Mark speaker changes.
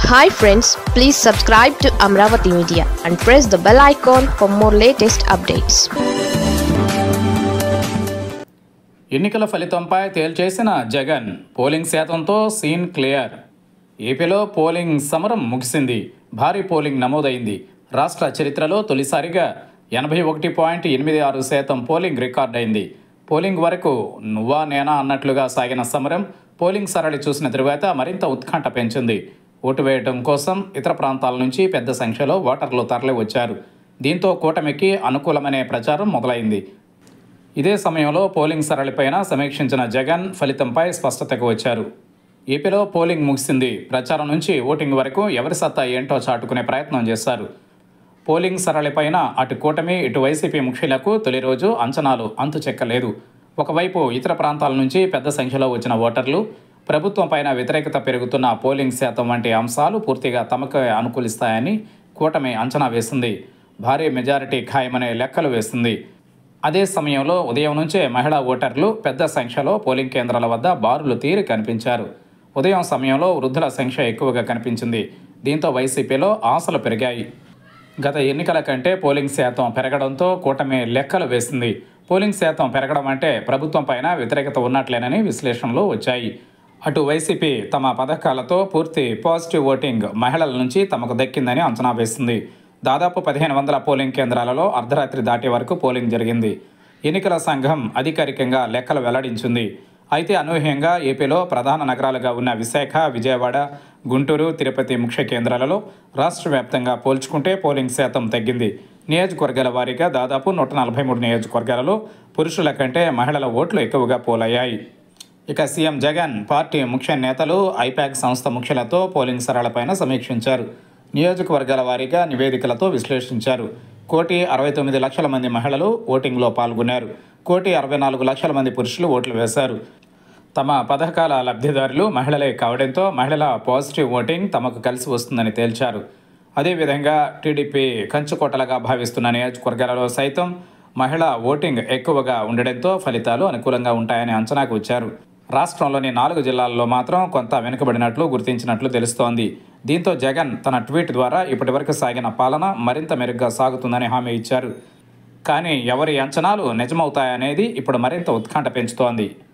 Speaker 1: Hi friends, please subscribe to Amravati Media and press the bell icon for more latest updates.
Speaker 2: ఎన్నికల ఫలితంపై తేల్చేసిన Jagan polling శాతంతో scene clear. ఏపీలో polling సమరం ముగిసింది. భారీ పోలింగ్ నమోదైంది. రాష్ట్ర చరిత్రలో తొలిసారిగా 81.86% పోలింగ్ రికార్డైంది. పోలింగ్ వరకు నువ్వా నేనా అన్నట్లుగా సాగిన సమరం పోలింగ్ సరళి చూసిన తరువాత మరింత ఉత్కంఠ పెంచింది. ఓటు వేయడం కోసం ఇతర ప్రాంతాల నుంచి పెద్ద సంఖ్యలో ఓటర్లు తరలి వచ్చారు. దీంతో కూటమికి అనుకూలమనే ప్రచారం మొదలైంది. ఇదే సమయంలో పోలింగ్ సరళిపైన సమీక్షించిన జగన్ ఫలితంపై స్పష్టతకు వచ్చారు. ఏపీలో పోలింగ్ ముగిసింది. ప్రచారం నుంచి ఓటింగ్ వరకు ఎవరి సత్తా ఏంటో చాటుకునే ప్రయత్నం చేశారు. పోలింగ్ సరళిపైన అటు కూటమి ఇటు వైసీపీ ముఖ్యులకు తొలి రోజు అంచనాలు అంతుచెక్కలేదు. ఒకవైపు ఇతర ప్రాంతాల నుంచి పెద్ద సంఖ్యలో వచ్చిన ఓటర్లు, ప్రభుత్వం పైన వ్యతిరేకత పెరుగుతున్న పోలింగ్ శాతం వంటి అంశాలు పూర్తిగా తమకు అనుకూలిస్తాయని కూటమి అంచనా వేసింది. భారీ మెజారిటీ ఖాయమనే లెక్కలు వేసింది. అదే సమయంలో ఉదయం నుంచే మహిళా ఓటర్లు పెద్ద సంఖ్యలో పోలింగ్ కేంద్రాల వద్ద బారులు తీరి కనిపించారు. ఉదయం సమయంలో వృద్ధుల సంఖ్య ఎక్కువగా కనిపించింది. దీంతో వైసీపీలో ఆశలు పెరిగాయి. గత ఎన్నికల కంటే పోలింగ్ శాతం పెరగడంతో కూటమి లెక్కలు వేసింది. పోలింగ్ శాతం పెరగడం అంటే ప్రభుత్వం పైన వ్యతిరేకత ఉన్నట్లేనని విశ్లేషణలు వచ్చాయి. అటు వైసీపీ తమ పథకాలతో పూర్తి పాజిటివ్ ఓటింగ్ మహిళల నుంచి తమకు దక్కిందని అంచనా వేసింది. దాదాపు 1500 పోలింగ్ కేంద్రాలలో అర్ధరాత్రి దాటే వరకు పోలింగ్ జరిగింది. ఎన్నికల సంఘం అధికారికంగా లెక్కలు వెల్లడించింది. అయితే అనూహ్యంగా ఏపీలో ప్రధాన నగరాలుగా ఉన్న విశాఖ, విజయవాడ, గుంటూరు, తిరుపతి ముఖ్య కేంద్రాలలో రాష్ట్ర వ్యాప్తంగా పోల్చుకుంటే పోలింగ్ శాతం తగ్గింది. నియోజకవర్గాల వారీగా దాదాపు 143 నియోజకవర్గాలలో పురుషుల కంటే మహిళల ఓట్లు ఎక్కువగా పోలయ్యాయి. ఇక సీఎం జగన్ పార్టీ ముఖ్య నేతలు, ఐపాక్ సంస్థ ముఖ్యులతో పోలింగ్ సరళిపైన సమీక్షించారు. నియోజకవర్గాల వారీగా నివేదికలతో విశ్లేషించారు. 1,69,00,000 మంది మహిళలు ఓటింగ్లో పాల్గొన్నారు. 1,64,00,000 మంది పురుషులు ఓట్లు వేశారు. తమ పథకాల లబ్ధిదారులు మహిళలే కావడంతో మహిళల పాజిటివ్ ఓటింగ్ తమకు కలిసి వస్తుందని తేల్చారు. అదేవిధంగా టీడీపీ కంచుకోటలుగా భావిస్తున్న నియోజకవర్గాలలో సైతం మహిళా ఓటింగ్ ఎక్కువగా ఉండడంతో ఫలితాలు అనుకూలంగా ఉంటాయని అంచనాకు వచ్చారు. రాష్ట్రంలోని 4 జిల్లాల్లో మాత్రం కొంత వెనుకబడినట్లు గుర్తించినట్లు తెలుస్తోంది. దీంతో జగన్ తన ట్వీట్ ద్వారా ఇప్పటివరకు సాగిన పాలన మరింత మెరుగ్గా సాగుతుందని హామీ ఇచ్చారు. కానీ ఎవరి అంచనాలు నిజమవుతాయనేది ఇప్పుడు మరింత ఉత్కంఠ పెంచుతోంది.